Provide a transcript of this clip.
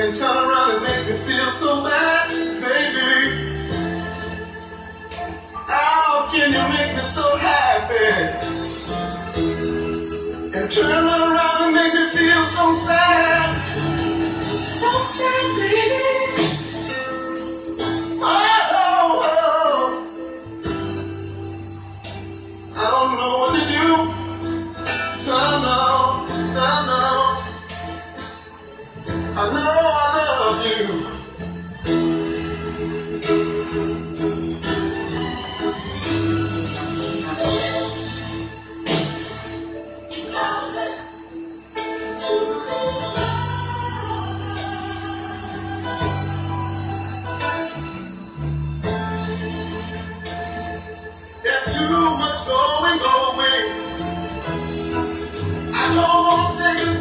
and turn around and make me feel so bad, baby. How can you make me so happy and turn around and make me feel so sad? So sad, baby. I don't know what to do. No. I know I love you. There's too much going. I don't want to say goodbye.